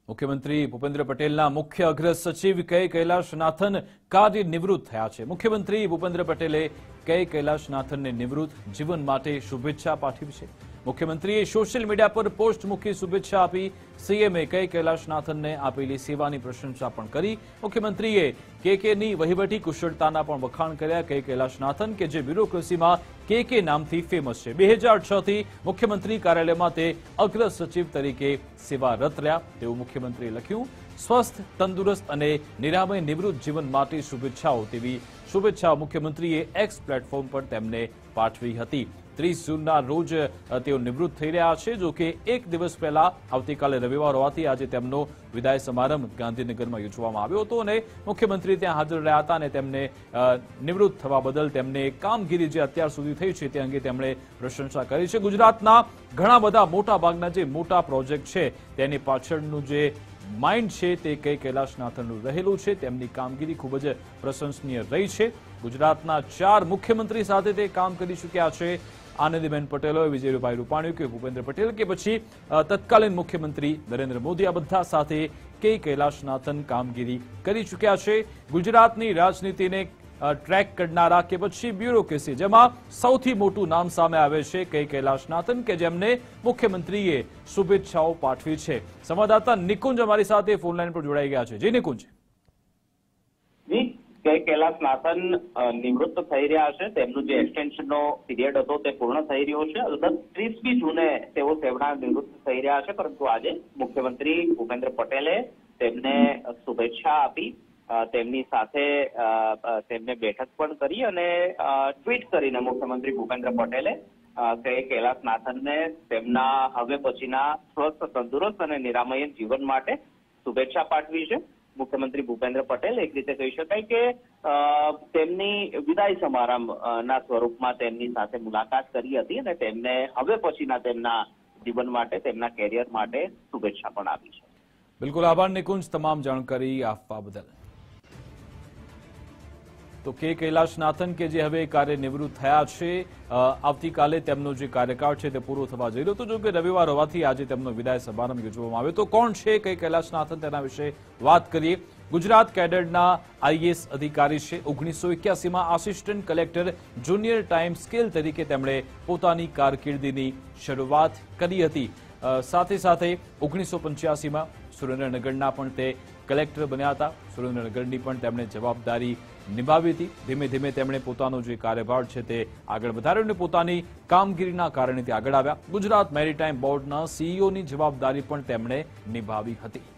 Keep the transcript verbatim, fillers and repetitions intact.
મુખ્યમંત્રી ભૂપેન્દ્ર પટેલના મુખ્ય અગ્ર સચિવ કે કૈલાશનાથન કાર્ય નિવૃત્ત થયા છે। મુખ્યમંત્રી ભૂપેન્દ્ર પટેલે કે કૈલાશનાથનને નિવૃત્ત જીવન માટે શુભેચ્છા પાઠવી છે। મુખ્યમંત્રીએ સોશિયલ મીડિયા પર પોસ્ટ મૂકી શુભેચ્છા આપી। સીએમએ કે કૈલાશનાથનને આપેલી સેવાની પ્રશંસા પણ કરી। મુખ્યમંત્રીએ કેકેની વહીવટી કુશળતાના પણ વખાણ કર્યા। કે કૈલાશનાથન કે જે બ્યુરોક્રેસીમાં કેકે નામથી ફેમસ છે। બે હજાર છ થી મુખ્યમંત્રી કાર્યાલયમાં તે અગ્ર સચિવ તરીકે સેવારત રહ્યા તેવું મુખ્યમંત્રીએ લખ્યું। સ્વસ્થ, તંદુરસ્ત અને નિરામય નિવૃત્ત જીવન માટે શુભેચ્છાઓ તેવી શુભેચ્છા મુખ્યમંત્રીએ એક્સ પ્લેટફોર્મ પર તેમને પાઠવી હતી। ત્રીસ જૂનના રોજ તેઓ નિવૃત્ત થઈ રહ્યા છે। જો કે એક દિવસ પહેલા આવતીકાલે રવિવાર હોવાથી આજે તેમનો વિદાય સમારંભ ગાંધીનગરમાં યોજવામાં આવ્યો હતો અને મુખ્યમંત્રી ત્યાં હાજર રહ્યા હતા અને તેમને નિવૃત્ત થવા બદલ તેમને કામગીરી જે અત્યાર સુધી થઈ છે તે અંગે તેમણે પ્રશંસા કરી છે। ગુજરાતના ઘણા બધા મોટા ભાગના જે મોટા પ્રોજેક્ટ છે તેની પાછળનું જે માઇન્ડ છે તે કે કૈલાશનાથનનું રહેલું છે। તેમની કામગીરી ખૂબ જ પ્રશંસનીય રહી છે। ગુજરાતના ચાર મુખ્યમંત્રી સાથે તે કામ કરી ચૂક્યા છે। આનંદીબેન પટેલ હોય, વિજયભાઈ રૂપાણી કે ભૂપેન્દ્ર પટેલ કે પછી તત્કાલીન મુખ્યમંત્રી નરેન્દ્ર મોદી, આ બધા સાથે કે કૈલાશનાથન કામગીરી કરી ચૂક્યા છે। ગુજરાતની રાજનીતિને ટ્રેક કરનારા કે પછી બ્યુરોક્રેસી જેમાં સૌથી મોટું નામ સામે આવે છે કે કૈલાશનાથન કે જેમને મુખ્યમંત્રીએ શુભેચ્છાઓ પાઠવી છે। સંવાદદાતા નિકુંજ અમારી સાથે ફોનલાઈન પર જોડાઈ ગયા છે। જી નિકુંજ। કે કૈલાશનાથન નિવૃત્ત થઈ રહ્યા છે। તેમનું જે એક્સટેન્શનનો પીરિયડ હતો તે પૂર્ણ થઈ રહ્યો છે। અલબત્ત ત્રીસમી જૂને તેઓ સેવાના નિવૃત્ત થઈ રહ્યા છે, પરંતુ આજે મુખ્યમંત્રી ભૂપેન્દ્ર પટેલે તેમને શુભેચ્છા આપી। તેમની સાથે તેમને બેઠક પણ કરી અને ટ્વીટ કરીને મુખ્યમંત્રી ભૂપેન્દ્ર પટેલે કે કૈલાશનાથનને તેમના હવે પછીના સ્વસ્થ, તંદુરસ્ત અને નિરામય જીવન માટે શુભેચ્છા પાઠવી છે। મુખ્યમંત્રી ભૂપેન્દ્ર પટેલ એક રીતે કહી શકાય કે તેમની વિદાય સમારંભના સ્વરૂપમાં તેમની સાથે મુલાકાત કરી હતી અને તેમને હવે પછીના તેમના જીવન માટે, તેમના કેરિયર માટે શુભેચ્છા પણ આપી છે। બિલકુલ આભાર નિકુંજ તમામ જાણકારી આપવા બદલ। તો કે કૈલાશનાથન કે જે હવે કાર્ય નિવૃત્ત થયા છે, આવતીકાલે તેમનો જે કાર્યકાળ છે તે પૂરો થવા જઈ રહ્યો હતો। જો કે રવિવાર હોવાથી આજે તેમનો વિદાય સમારંભ યોજવામાં આવ્યો। તો કોણ છે કે કૈલાશનાથન તેના વિશે વાત કરીએ। ગુજરાત કેડરના આઈએએસ અધિકારી છે। ઓગણીસો એક્યાસીમાં assistant collector junior time scale તરીકે તેમણે પોતાની કારકિર્દીની શરૂઆત કરી હતી। સાથે સાથે ઓગણીસો પંચ્યાસીમાં સુરેન્દ્રનગરના પણ તે કલેક્ટર બન્યા હતા। સુરેન્દ્રનગરની પણ તેમણે જવાબદારી નિભાવી હતી। ધીમે ધીમે તેમણે પોતાનો જે કાર્યભાર છે તે આગળ વધાર્યો અને પોતાની કામગીરીના કારણે તે આગળ આવ્યા। ગુજરાત મેરીટાઈમ બોર્ડના સીઈઓની જવાબદારી પણ તેમણે નિભાવી હતી।